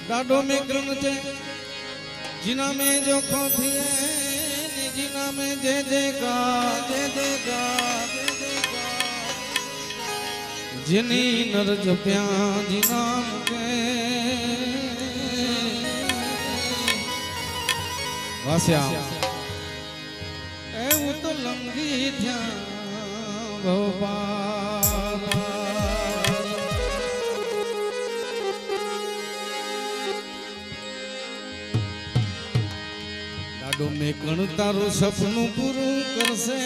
डाडो में क्रम चे जिना में जो खोथी जिना में जे देगा जिनी नर जप्या जिना के वास्या ए वो तो लंगी थया भोपाल डाडो में कण तारो सपनु पूरू करसे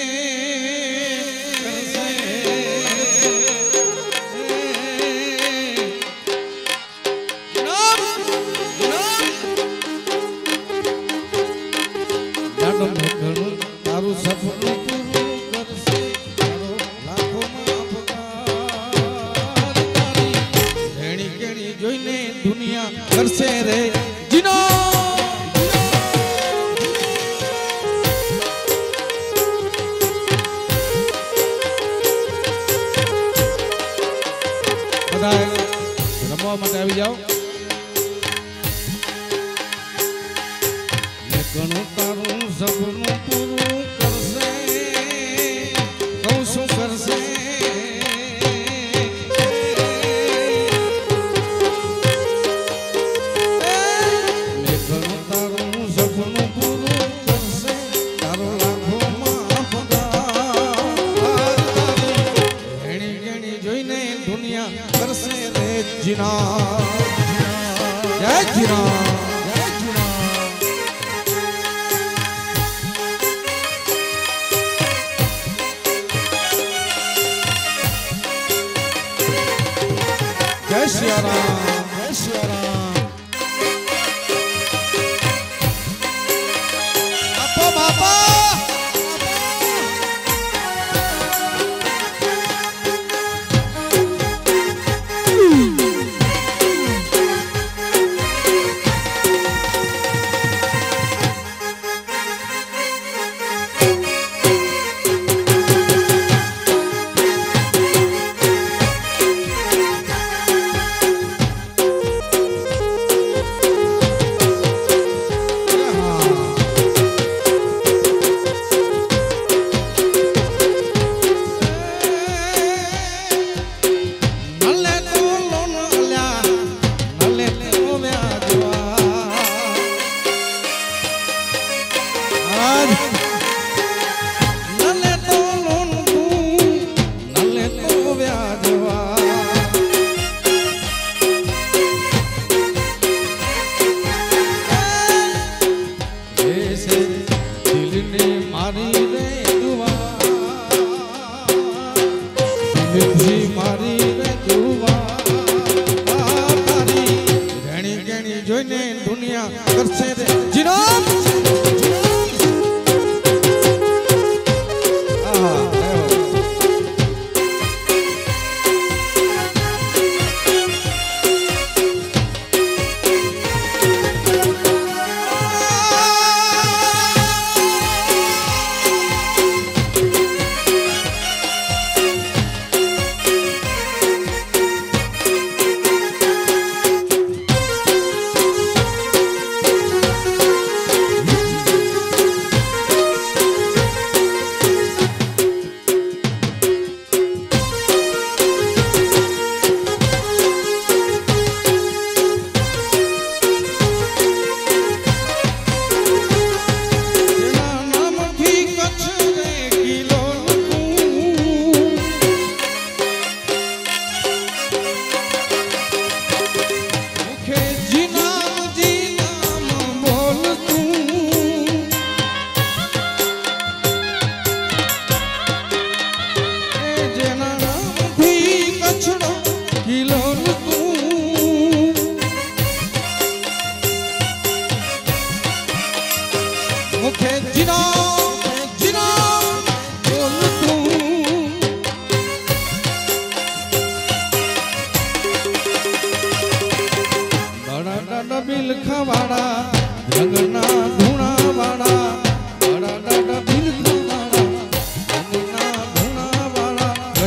डाडो में कण तारो सपनु पूरू करसे तारो लाखो माफ तारी धेणी केणी जोईने दुनिया करसे रे जीनो रमवा माटे आवी जाओ घणું તારું સપનું પૂરું કરશે કહું શું કરશે મેં ઘણું તારું સપનું પૂરું કરશે તારો લાખોમાં પગાર ઘણી ઘણી જોઈને દુનિયા કરશે રે જીના જય જીના जय श्री राम जय श्री राम आपो बापा જોઈને દુનિયા કરશે રે જીનો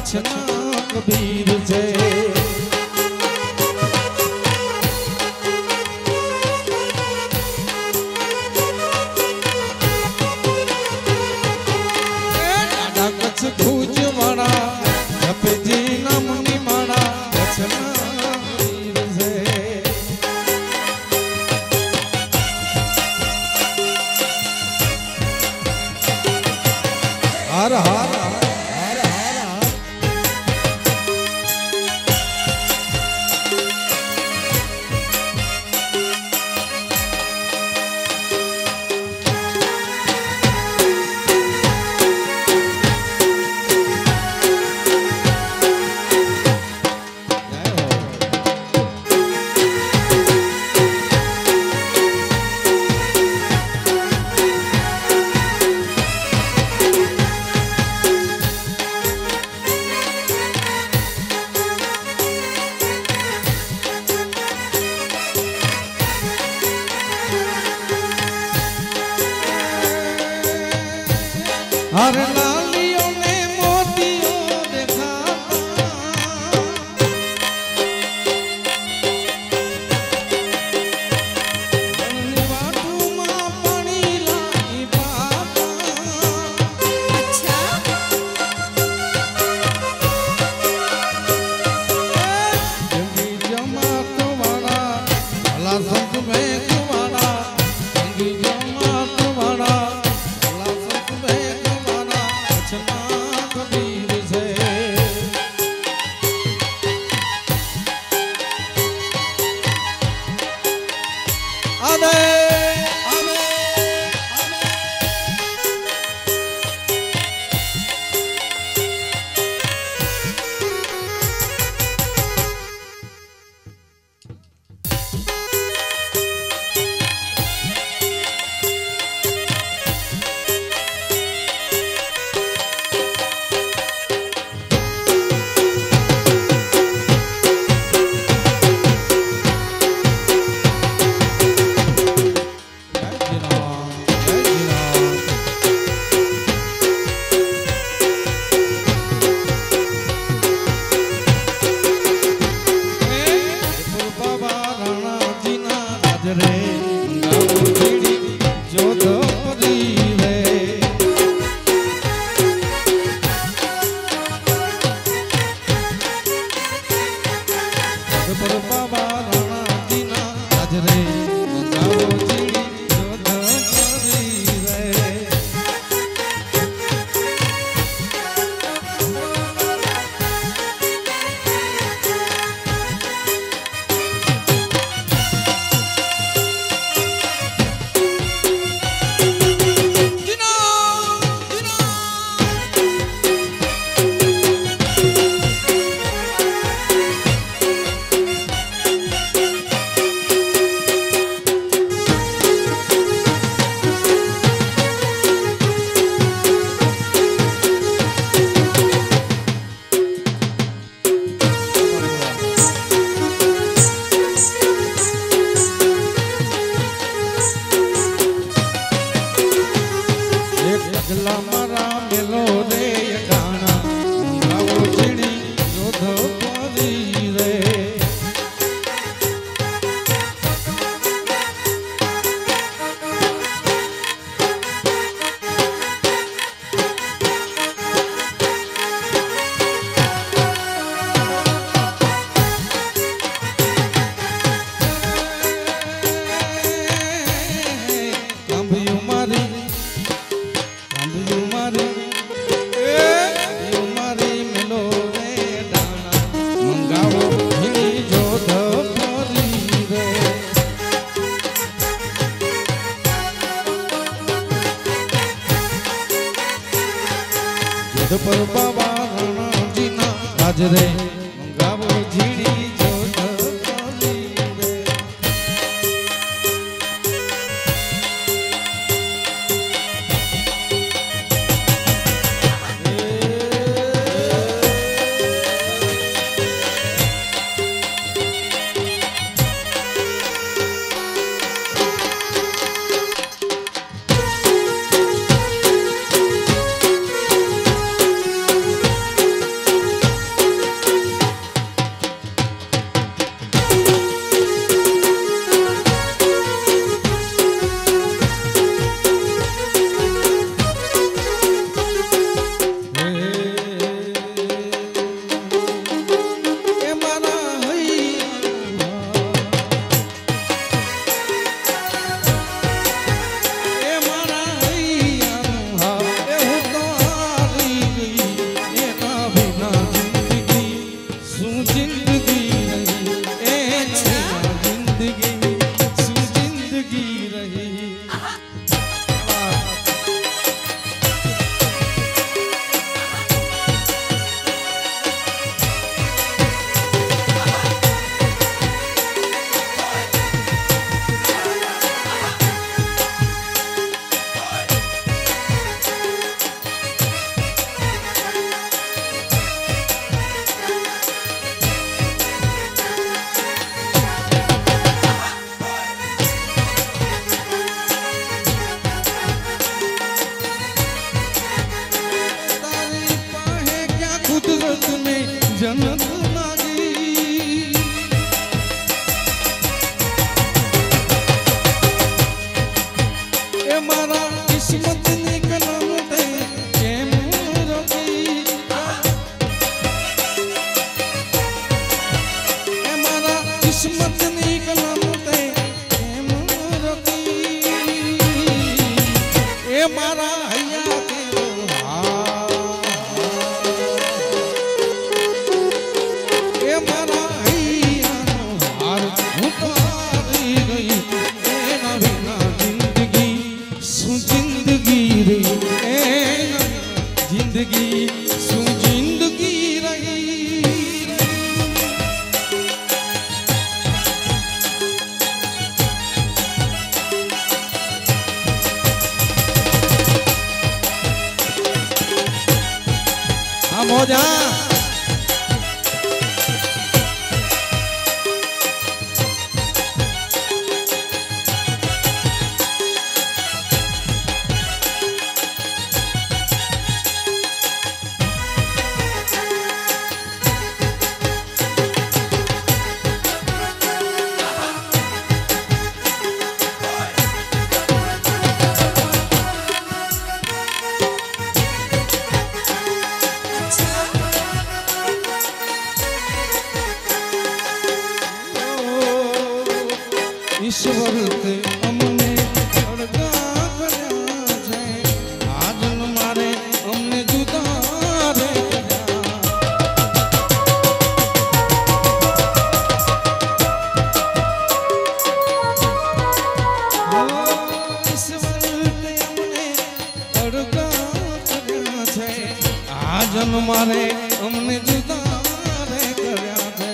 कबीर जय હર હર हर लालियों ने मोतियों दिखाता वाटू मां पानी लाई पाता अच्छा जंगी जमात वाला भला संत में कुवाड़ा जंगी जमात वाला भला संत में कुवाड़ा अचना कबीर से आदे પર બાબા રણજીના હાજરે મંગાવો ઝીડી मारा किस्मत ની કલમ તે કેમ રોકી એ મારા કિસ્મત ની કલમ તે કેમ રોકી એ મારા હૈયા કેરો એ મારા હૈયાનો હાર હું તો હારી ગઈ એના વિના जिंदगी रही जिंदगी सु जिंदगी रही हाँ मौजा ईश्वर ते अमने अड़गा कर्या छे आजन मारे अमने जुदा रे ईश्वर ते अमने अड़गा कर्या छे आजन मारे अमने जुदा रे कर्या छे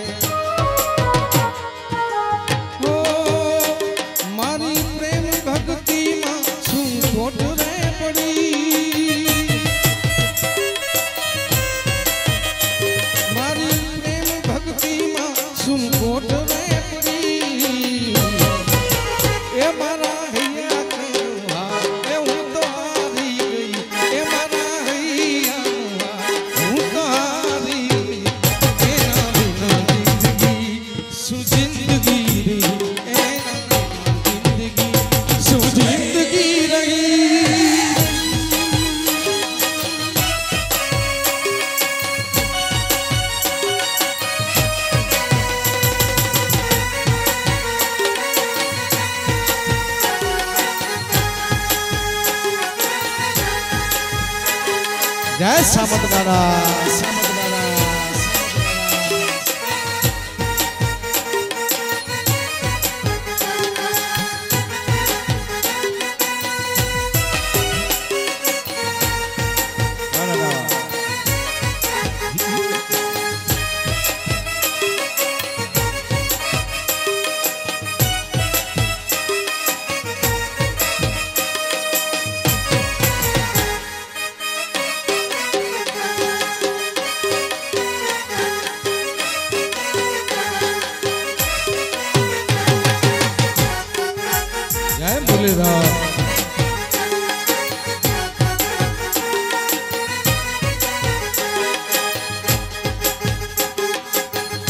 जय सामत दादा।